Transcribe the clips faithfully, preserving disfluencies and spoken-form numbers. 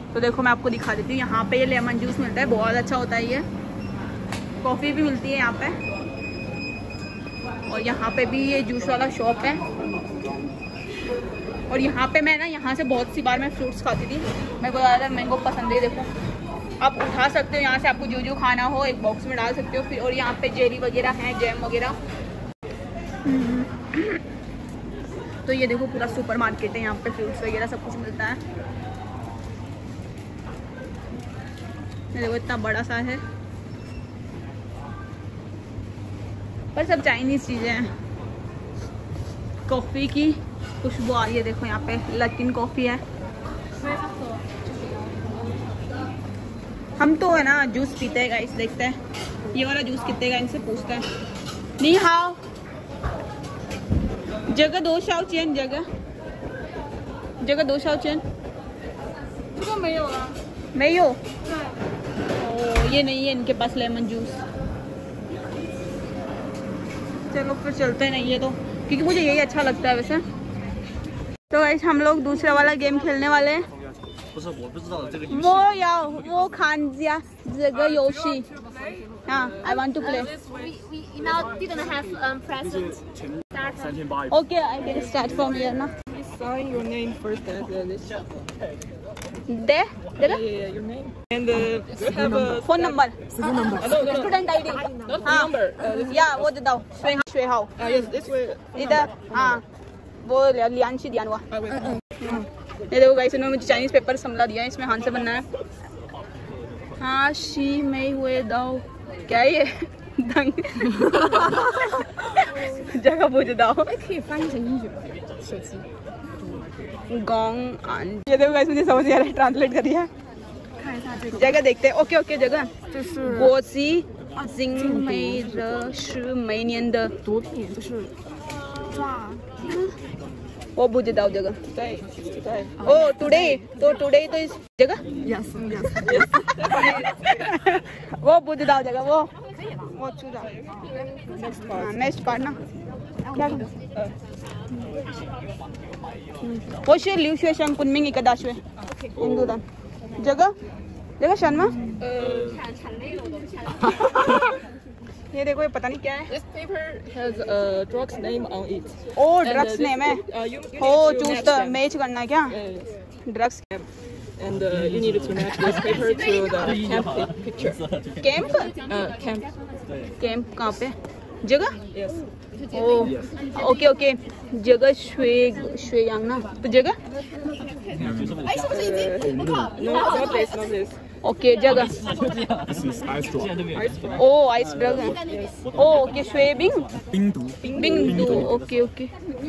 तो देखो मैं आपको दिखा देती हूँ। यहाँ पे ये लेमन जूस मिलता है, बहुत अच्छा होता है ये। कॉफ़ी भी मिलती है यहाँ पे। और यहाँ पे भी ये जूस वाला शॉप है। और यहाँ पे मैं ना यहाँ से बहुत सी बार मैं फ्रूट्स खाती थी, मेरे को ज़्यादा मैंगो पसंद है। देखो आप उठा सकते हो यहाँ से, आपको जो जो खाना हो एक बॉक्स में डाल सकते हो फिर। और यहाँ पे जेली वगैरह है, जैम वगैरह। तो ये देखो पूरा सुपर मार्केट है, यहाँ पे फ्रूट्स वगैरह सब कुछ मिलता है। ये देखो इतना बड़ा सा है, पर सब चाइनीज चीज़ें हैं। कॉफ़ी की खुशबू आ रही है, देखो यहाँ पे लकिन कॉफ़ी है। हम तो है ना जूस पीते हैं गाइस, देखते हैं ये वाला जूस कितने का, इनसे पूछते हैं। नी हाओ, जगह दो शाओ चेन, जगह जगह दो शाओ चेन।没有啊，没有。ओ, ये नहीं है इनके पास लेमन जूस। चलो फिर चलते हैं, नहीं है तो, क्योंकि मुझे यही अच्छा लगता है वैसे। तो गाइस हम लोग दूसरा वाला गेम खेलने वाले हैं। वो याओ वो खान जिया जगह योशी। हाँ, I want to play. We, we now didn't have um, present. Okay, I can start from here now. Sign your name first and then this. There, Yeah, yeah, your name. And uh, we have a phone number, phone number. Uh, no, no, no. student I D. Not phone हाँ, number. Uh, this या वो दे दो, श्वे श्वे हाओ। uh, yes, this way. इधर हाँ, वो लियांशी दिया हुआ। Uh, wait. ये देखो गाइस, इन्होंने मुझे चाइनीज पेपर समला दिया है, इसमें हाथ से बनना है। हाँ शी मई हुए दाओ, क्या है ये? दंग जगह पूछ दाओ। गोंग आन। ये देखो गाइस, मुझे समझ नहीं आ रहा है, ट्रांसलेट कर दिया। जगह देखते हैं। ओके ओके, जगह गोसी जिंग मई र शु मई नियन द वो बुझ दाओ जगह। Today. Today. ओ टुडे, तो टुडे तो इस जगह Yes. Yes. वो बुझ दाओ जगह वो वो चूड़ा. Next part. नेक्स्ट पार्ट ना क्या वो शे लिव शे शंग कुनमिंग इकदाशवे हिंदू दान जगह जगह शर्मा। ये देखो, ये पता नहीं क्या है। This paper has a drug's name on it. Oh And, uh, drugs this name है। pa- uh, you, you oh need to choose match the them. Match करना है क्या? Yes. Drugs And uh, you need to match this paper to the camp pi- picture. Camp Uh, camp. Camp कहाँ पे? जगह Yes. ओ okay okay, जगह श्वे श्वेयांग ना, तो जगह Uh, no, not this, not this. Okay जगह This is ice drop. Ice drop. Oh ice drug है। ओ ओके श्वेबिंग Bingdu. बिंग दो ओके ओके।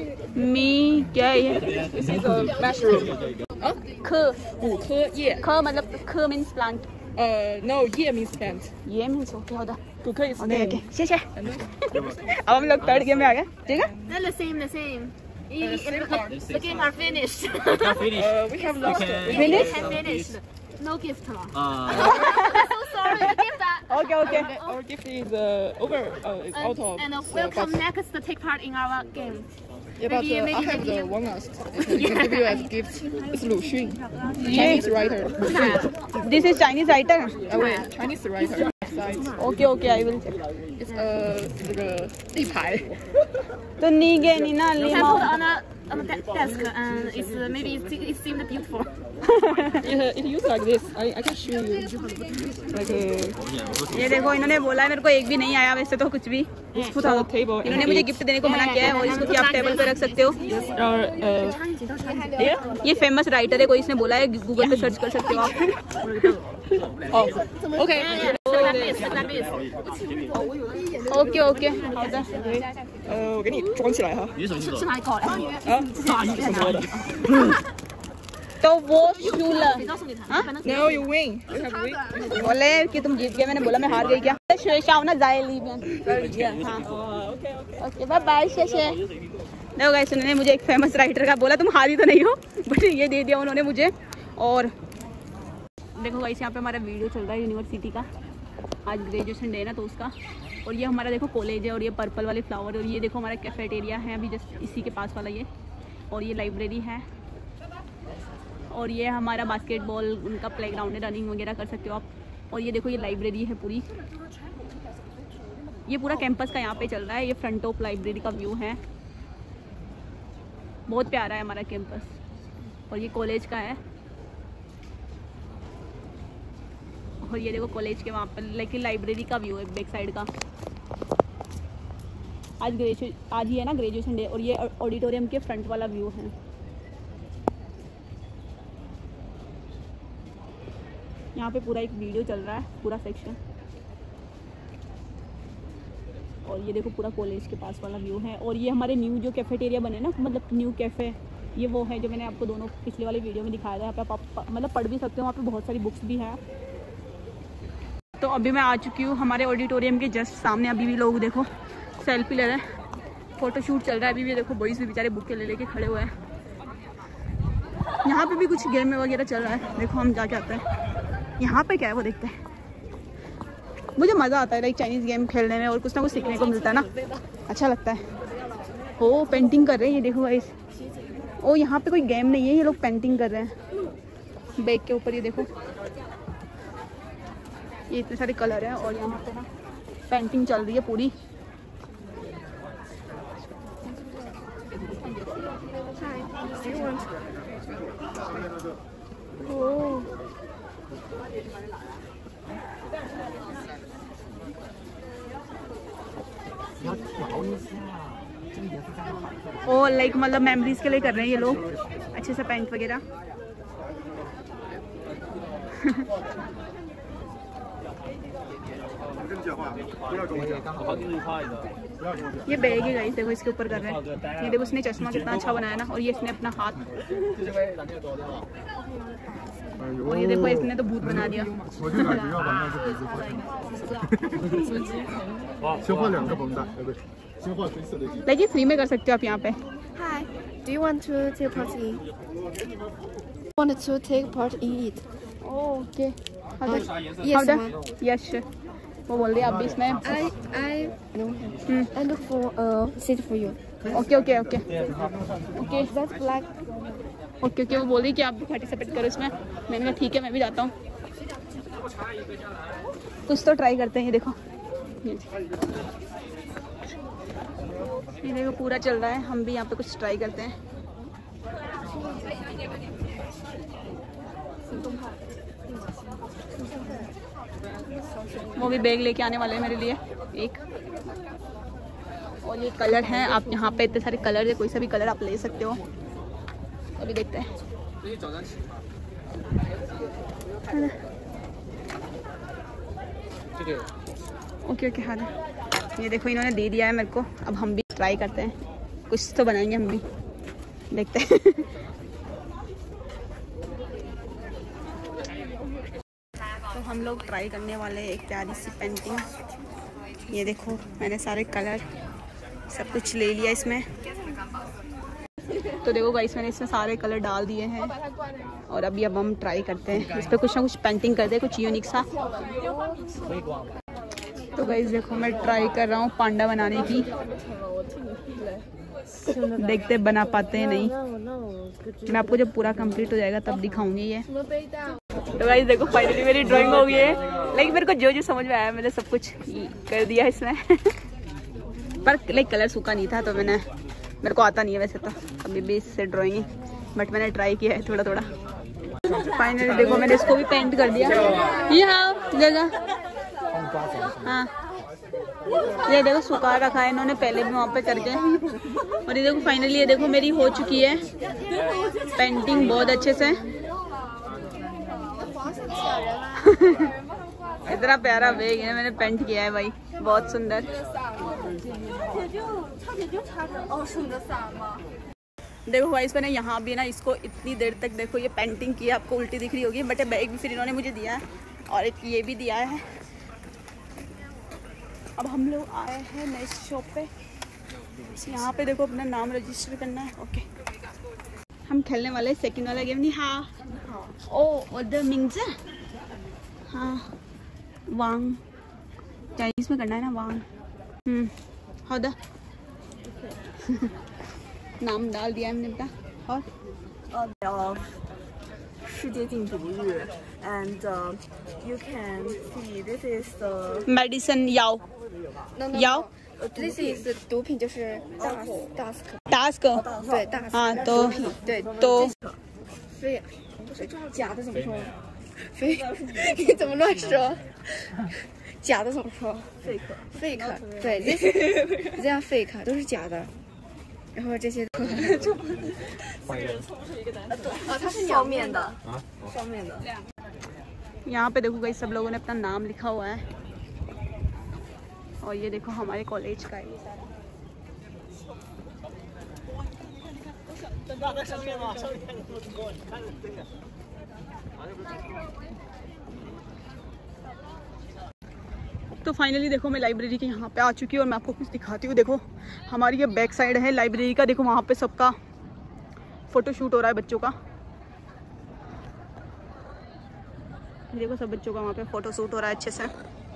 मी क्या है ये? This is a mushroom. Huh? ख Ke ye. ख मतलब ख means plant, Uh, no, ye means plant. ये मीन्स ओके होता। Ke is okay okay, name. शेष है। अब हम लोग थर्ड गेम में आ गए, ठीक है? They're the same, the same. Uh, same card. The game are finished. Uh, we have lost. We Finish? have finished. No gift. lah. Uh, So sorry. The gift that. Okay okay Our gift is uh, over. Uh, it's out of. And uh, so, welcome but- next to take part in our game. Yeah, but Maybe- uh, maybe I have maybe the you- one last. I can give you as gift. It's Lu Xun, Chinese writer. This is Chinese writer. Uh, wait, Chinese writer. Besides, okay okay, I will. it's uh, 这个立牌. तो नी गे नी ना You Lee can Mao. put on a on a de- desk and it's uh, maybe it, it seemed beautiful. It, uh, it used like this. I, I can show you. Like uh, ये देखो, इन्होंने बोला है मेरे को एक भी नहीं आया वैसे तो कुछ भी। put on the table. and इन्होंने मुझे eat. गिफ्ट देने को मना किया है, और इसको कि आप टेबल पे रख सकते हो। Or uh, here. ये फेमस राइटर है, कोई इसने बोला है, गूगल पे सर्च कर सकते हो आप। Oh, okay. So like this, like this. Okay okay, 好的。 呃，我给你装起来哈。 你什么是哪里搞的？ 啊，什么的 तो वो शूल 谁告诉你的？ ？Now you win. You have win. बोले कि तुम जीत गए, मैंने बोला मैं हार गई क्या? शेषाव ना जाए लीबियन। हाँ Uh, okay, okay. Okay, bye bye शेषे। देखो गाइस, उन्होंने मुझे एक फेमस राइटर का बोला, तुम हारी तो नहीं हो, बट ये दे दिया उन्होंने मुझे। और देखो गाइस, यहाँ पे हमारा वीडियो चल रहा है यूनिवर्सिटी का, आज ग्रेजुएशन डे है ना तो उसका। और ये हमारा देखो कॉलेज है, और ये पर्पल वाले फ्लावर, और ये देखो हमारा कैफेटेरिया है अभी जस्ट इसी के पास वाला ये, और ये लाइब्रेरी है। और ये हमारा बास्केटबॉल उनका प्लेग्राउंड है, रनिंग वगैरह कर सकते हो आप। और ये देखो ये लाइब्रेरी है पूरी, ये पूरा कैंपस का यहाँ पे चल रहा है। ये फ्रंट ऑफ लाइब्रेरी का व्यू है, बहुत प्यारा है हमारा कैंपस। और ये कॉलेज का है, और ये देखो कॉलेज के वहाँ पर लेकिन लाइब्रेरी का व्यू है बैक साइड का। आज ग्रेजुए आज ही है ना ग्रेजुएशन डे, और ये ऑडिटोरियम के फ्रंट वाला व्यू है। यहाँ पे पूरा एक वीडियो चल रहा है, पूरा सेक्शन। और ये देखो पूरा कॉलेज के पास वाला व्यू है। और ये हमारे न्यू जो कैफेटेरिया बने ना, मतलब न्यू कैफ़े, ये वो है जो मैंने आपको दोनों पिछले वाले वीडियो में दिखाया था। यहाँ पे आप मतलब पढ़ भी सकते हो, वहाँ पे बहुत सारी बुक्स भी हैं। तो अभी मैं आ चुकी हूँ हमारे ऑडिटोरियम के जस्ट सामने। अभी भी लोग देखो सेल्फी ले रहे हैं, फ़ोटोशूट चल रहा है अभी भी। देखो बॉयज़ भी बेचारे बुक ले लेके खड़े हुए हैं। यहाँ पे भी कुछ गेम वगैरह चल रहा है। देखो हम जाके आते हैं यहाँ पे क्या है वो देखते हैं। मुझे मज़ा आता है लाइक चाइनीज़ गेम खेलने में, और कुछ ना कुछ सीखने को मिलता है ना, अच्छा लगता है। हो पेंटिंग कर रहे हैं ये देखो गाइस। ओ यहाँ पे कोई गेम नहीं है, ये लोग पेंटिंग कर रहे हैं बैग के ऊपर। ये देखो ये इतने सारे कलर हैं, और यहाँ पे ना पेंटिंग चल रही है पूरी। ओ लाइक मतलब मेमोरीज के लिए कर रहे हैं ये लोग, अच्छे से पेंट वगैरह। ये बैग है गाइस, देखो इसके ऊपर कर रहे हैं। ये देखो उसने चश्मा कितना अच्छा बनाया ना, और ये इसने अपना हाथ, और ये देखो इसने तो भूत बना दिया। लाइक ये फ्री में कर सकते हो आप यहाँ पे। Hi, do you want to take part in? Want to take part in it? Okay Yes, ma'am. Yes वो बोल रही आप भी इसमें। I I no. I look for a seat for you. Okay okay okay okay That's black. Okay okay वो बोल रही कि आप भी पार्टिसिपेट करो इसमें। मैंने कहा ठीक है मैं भी जाता हूँ, कुछ तो ट्राई करते हैं। ये देखो ये देखो पूरा चल रहा है, हम भी यहाँ पे कुछ ट्राई करते हैं। वो भी बैग लेके आने वाले हैं मेरे लिए एक। और ये कलर हैं, आप यहाँ पे इतने सारे कलर है, कोई सा भी कलर आप ले सकते हो। अभी देखते हैं। ओके ओके हाँ ये देखो इन्होंने दे दिया है मेरे को। अब हम भी ट्राई करते हैं, कुछ तो बनाएंगे हम भी, देखते हैं। तो हम लोग ट्राई करने वाले हैं एक प्यारी सी पेंटिंग। ये देखो मैंने सारे कलर सब कुछ ले लिया इसमें। तो देखो गाइस मैंने इसमें सारे कलर डाल दिए हैं, और अभी अब हम ट्राई करते हैं इस पर कुछ ना कुछ पेंटिंग कर दे, कुछ यूनिक सा। तो गाइस देखो मैं ट्राई कर रहा हूँ पांडा बनाने की, देखते बना पाते हैं नहीं। मैं आपको जब पूरा कंप्लीट हो जाएगा तब दिखाऊंगी ये। तो गाइस देखो फाइनली मेरी ड्राइंग हो गई है। लाइक मेरे को जो जो समझ में आया मैंने सब कुछ कर दिया इसमें। पर लाइक कलर सूखा नहीं था, तो मैंने मेरे को आता नहीं है वैसे तो अभी भी इससे ड्राइंग, बट मैंने ट्राई किया है थोड़ा थोड़ा। फाइनली देखो मैंने इसको भी पेंट कर दिया। ये हाँ जगह हाँ ये देखो सुखा रखा है इन्होंने पहले भी वहाँ पे करके। और ये देखो फाइनली ये देखो मेरी हो चुकी है पेंटिंग बहुत अच्छे से। इतना प्यारा बैग है मैंने पेंट किया है भाई, बहुत सुंदर। देखो भाई मैंने यहाँ भी ना इसको इतनी देर तक देखो ये पेंटिंग की है, आपको उल्टी दिख रही होगी, बट बैग भी फिर इन्होंने मुझे दिया है और एक ये भी दिया है। अब हम लोग आए हैं नई शॉप पे, यहाँ पे देखो अपना नाम रजिस्टर करना है। ओके हम खेलने वाले सेकंड वाला गेम नहीं। हाँ ओ और मिंग्स हाँ वांग चाइनीज में करना है ना वांग। हम्म हाँ दा नाम डाल दिया हमने बेटा। और और 世界禁毒日 and uh, you can see this is the medicine याओ no, no, याओ no. This is 毒品，就是大大斯克， टास्क 对大斯 हाँ 克 तो 毒品，对 तो 非假的怎么说？非你怎么乱说？假的怎么说？fake fake 对，这这样 fake 都是假的。然后这些啊，它是双面的，双面的。 यहाँ पे देखो गाइस सब लोगों ने अपना नाम लिखा हुआ है और ये देखो हमारे कॉलेज का है ये सारा। तो फाइनली देखो मैं लाइब्रेरी के यहाँ पे आ चुकी हूँ और मैं आपको कुछ दिखाती हूँ। देखो हमारी ये बैक साइड है लाइब्रेरी का। देखो वहाँ पे सबका फोटो शूट हो रहा है बच्चों का। देखो सब बच्चों का वहाँ पे फोटो शूट हो रहा है अच्छे से।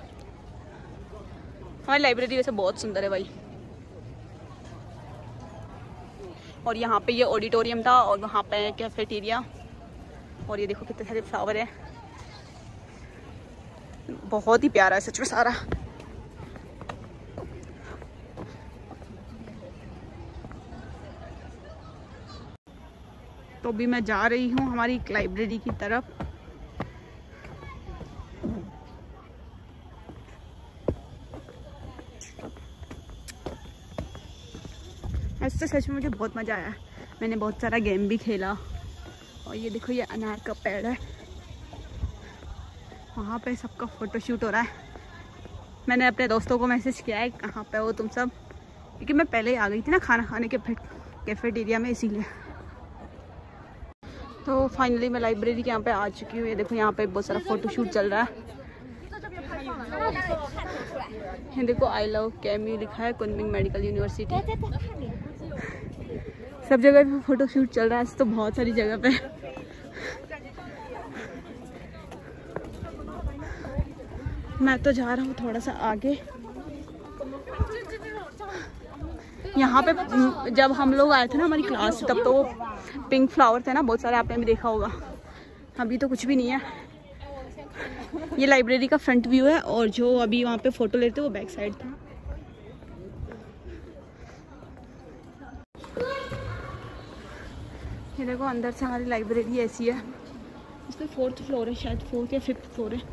हमारी लाइब्रेरी वैसे बहुत सुंदर है भाई। और यहाँ पे ये ऑडिटोरियम था और वहाँ पे कैफेटेरिया। और ये देखो कितने सारे फ्लावर है, बहुत ही प्यारा है सच में सारा। तो अभी मैं जा रही हूँ हमारी लाइब्रेरी की तरफ। ऐसे सच में मुझे बहुत मज़ा आया। मैंने बहुत सारा गेम भी खेला। और ये देखो ये अनार का पेड़ है, वहाँ पे सबका फ़ोटो शूट हो रहा है। मैंने अपने दोस्तों को मैसेज किया है कहाँ पे हो तुम सब, क्योंकि मैं पहले ही आ गई थी ना खाना खाने के कैफेटेरिया में, इसीलिए। तो फाइनली मैं लाइब्रेरी के यहाँ पे आ चुकी हूँ। ये देखो यहाँ पे बहुत सारा फ़ोटो शूट चल रहा है। ये देखो आई लव केएमयू लिखा है, कुनमिंग मेडिकल यूनिवर्सिटी। सब जगह पे फ़ोटो शूट चल रहा है तो बहुत सारी जगह पे। मैं तो जा रहा हूँ थोड़ा सा आगे। यहाँ पे जब हम लोग आए थे ना हमारी क्लास, तब तो पिंक फ्लावर थे ना बहुत सारे, आपने भी देखा होगा। अभी तो कुछ भी नहीं है। ये लाइब्रेरी का फ्रंट व्यू है और जो अभी वहाँ पे फ़ोटो लेते वो बैक साइड था। ये देखो अंदर से हमारी लाइब्रेरी ऐसी है। इसका फोर्थ फ्लोर है शायद, फोर्थ या फिफ्थ फ्लोर है।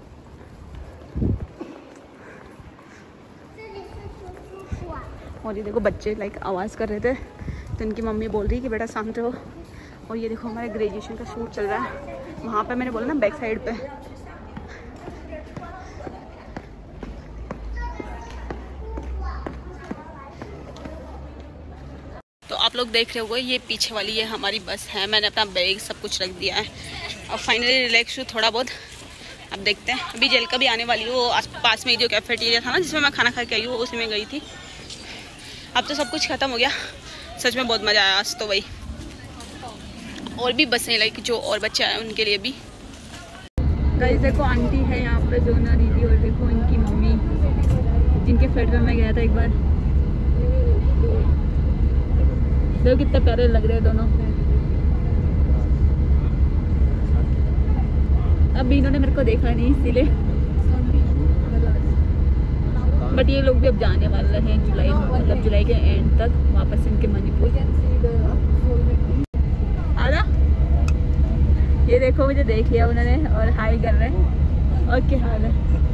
और ये देखो बच्चे लाइक आवाज़ कर रहे थे तो इनकी मम्मी बोल रही कि बेटा शांत रहो। और ये देखो हमारे ग्रेजुएशन का शूट चल रहा है वहाँ पे, मैंने बोला ना बैक साइड पे। तो आप लोग देख रहे होंगे ये पीछे वाली ये हमारी बस है। मैंने अपना बैग सब कुछ रख दिया है और फाइनली रिलैक्स हूँ थोड़ा बहुत। अब देखते हैं, अभी जेल का भी आने वाली हूँ। आस पास में जो कैफेटेरिया था ना जिसमें मैं खाना खा के आई हूँ उसी में गई थी। अब तो सब कुछ ख़त्म हो गया। सच में बहुत मज़ा आया आज तो भाई। और भी बसें लाइक जो और बच्चे आए उनके लिए भी। गाइस देखो आंटी है यहाँ पे जोना दीदी, और देखो इनकी मम्मी जिनके फ्लैट में मैं गया था एक बार। देखो कितने प्यारे लग रहे हैं दोनों। अभी इन्होंने मेरे को देखा नहीं इसीलिए, बट ये लोग भी अब जाने वाले हैं जुलाई, मतलब जुलाई के एंड तक वापस इनके मणिपुर। आजा, ये देखो मुझे देख लिया उन्होंने और हाई कर रहे हैं। और क्या हाल है?